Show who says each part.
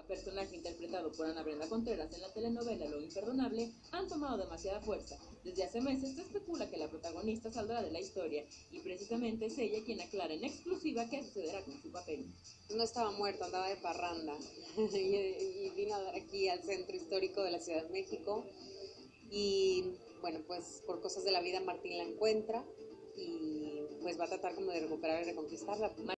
Speaker 1: personaje interpretado por Ana Brenda Contreras en la telenovela Lo Imperdonable, han tomado demasiada fuerza. Desde hace meses se especula que la protagonista saldrá de la historia, y precisamente es ella quien aclara en exclusiva qué sucederá con su papel.
Speaker 2: No estaba muerto, andaba de parranda y vino aquí al centro histórico de la Ciudad de México y bueno, pues por cosas de la vida Martín la encuentra y pues va a tratar como de recuperar y reconquistarla.